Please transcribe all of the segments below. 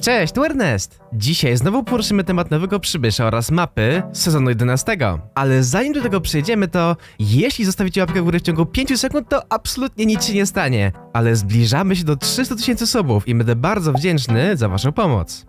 Cześć, tu Ernest! Dzisiaj znowu poruszymy temat nowego przybysza oraz mapy z sezonu 11. Ale zanim do tego przejdziemy, to jeśli zostawicie łapkę w górę w ciągu 5 sekund, to absolutnie nic się nie stanie. Ale zbliżamy się do 300 000 subów i będę bardzo wdzięczny za waszą pomoc.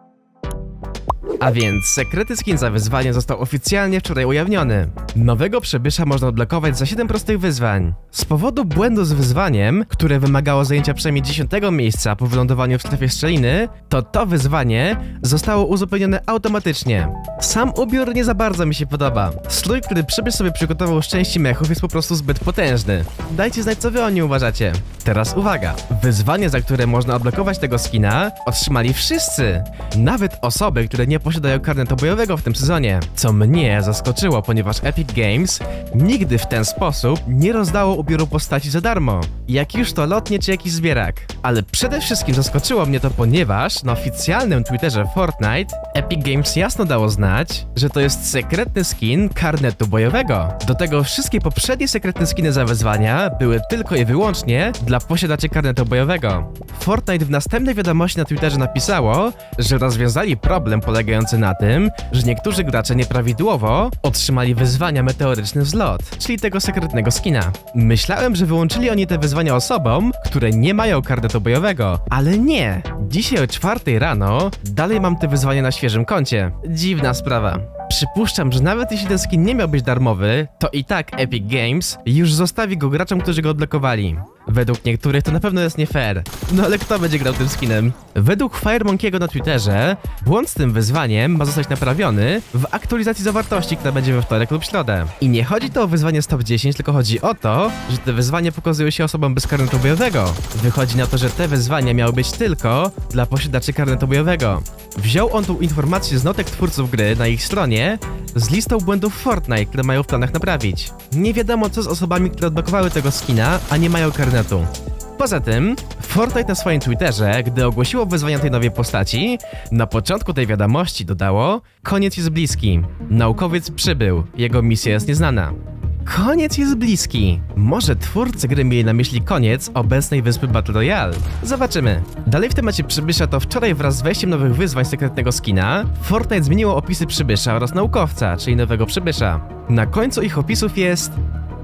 A więc sekretny skin za wyzwanie został oficjalnie wczoraj ujawniony. Nowego przybysza można odblokować za 7 prostych wyzwań. Z powodu błędu z wyzwaniem, które wymagało zajęcia przynajmniej 10 miejsca po wylądowaniu w strefie szczeliny, to wyzwanie zostało uzupełnione automatycznie. Sam ubiór nie za bardzo mi się podoba. Strój, który przybysz sobie przygotował z części mechów, jest po prostu zbyt potężny. Dajcie znać, co wy o nim uważacie. Teraz uwaga! Wyzwanie, za które można odblokować tego skina, otrzymali wszyscy. Nawet osoby, które nie posiadają karnetu bojowego w tym sezonie. Co mnie zaskoczyło, ponieważ Epic Games nigdy w ten sposób nie rozdało ubioru postaci za darmo. Jak już to lotnie czy jakiś zbierak. Ale przede wszystkim zaskoczyło mnie to, ponieważ na oficjalnym Twitterze Fortnite Epic Games jasno dało znać, że to jest sekretny skin karnetu bojowego. Do tego wszystkie poprzednie sekretne skiny za wyzwania były tylko i wyłącznie dla posiadaczy karnetu bojowego. Fortnite w następnej wiadomości na Twitterze napisało, że rozwiązali problem polegający na tym, że niektórzy gracze nieprawidłowo otrzymali wyzwania meteoryczny wzlot, czyli tego sekretnego skina. Myślałem, że wyłączyli oni te wyzwania osobom, które nie mają karnetu bojowego, ale nie! Dzisiaj o 4 rano dalej mam te wyzwania na świeżym koncie. Dziwna sprawa. Przypuszczam, że nawet jeśli ten skin nie miał być darmowy, to i tak Epic Games już zostawi go graczom, którzy go odblokowali. Według niektórych to na pewno jest nie fair. No ale kto będzie grał tym skinem? Według FireMonkey'ego na Twitterze, błąd z tym wyzwaniem ma zostać naprawiony w aktualizacji zawartości, która będzie we wtorek lub środę. I nie chodzi to o wyzwanie z top 10, tylko chodzi o to, że te wyzwania pokazują się osobom bez karnetu bojowego. Wychodzi na to, że te wyzwania miały być tylko dla posiadaczy karnetu bojowego. Wziął on tą informację z notek twórców gry na ich stronie z listą błędów Fortnite, które mają w planach naprawić. Nie wiadomo, co z osobami, które odblokowały tego skina, a nie mają karnetu. Poza tym, Fortnite na swoim Twitterze, gdy ogłosiło wyzwania tej nowej postaci, na początku tej wiadomości dodało: koniec jest bliski. Naukowiec przybył. Jego misja jest nieznana. Koniec jest bliski. Może twórcy gry mieli na myśli koniec obecnej wyspy Battle Royale? Zobaczymy. Dalej w temacie przybysza to wczoraj wraz z wejściem nowych wyzwań sekretnego skina, Fortnite zmieniło opisy przybysza oraz naukowca, czyli nowego przybysza. Na końcu ich opisów jest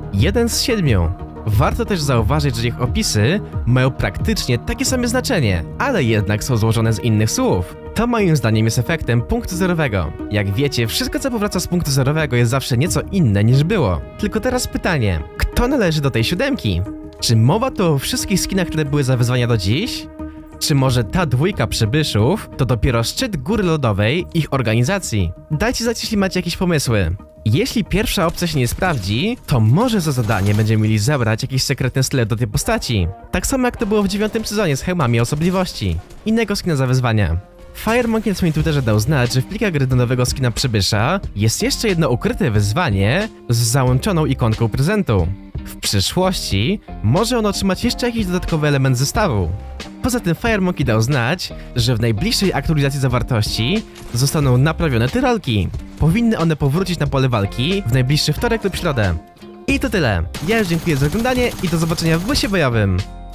1 z 7. Warto też zauważyć, że ich opisy mają praktycznie takie same znaczenie, ale jednak są złożone z innych słów. To moim zdaniem jest efektem punktu zerowego. Jak wiecie, wszystko co powraca z punktu zerowego jest zawsze nieco inne niż było. Tylko teraz pytanie, kto należy do tej 7? Czy mowa tu o wszystkich skinach, które były za wyzwania do dziś? Czy może ta dwójka przybyszów to dopiero szczyt góry lodowej ich organizacji? Dajcie znać, jeśli macie jakieś pomysły. Jeśli pierwsza opcja się nie sprawdzi, to może za zadanie będziemy mieli zebrać jakiś sekretny sztylet do tej postaci. Tak samo jak to było w 9 sezonie z hełmami osobliwości. Innego skina za wyzwania. FireMonkey na swoim Twitterze dał znać, że w plikach gry do nowego skina przybysza jest jeszcze jedno ukryte wyzwanie z załączoną ikonką prezentu. W przyszłości może on otrzymać jeszcze jakiś dodatkowy element zestawu. Poza tym FireMonkey dał znać, że w najbliższej aktualizacji zawartości zostaną naprawione tyrolki. Powinny one powrócić na pole walki w najbliższy wtorek lub środę. I to tyle. Ja już dziękuję za oglądanie i do zobaczenia w busie bojowym.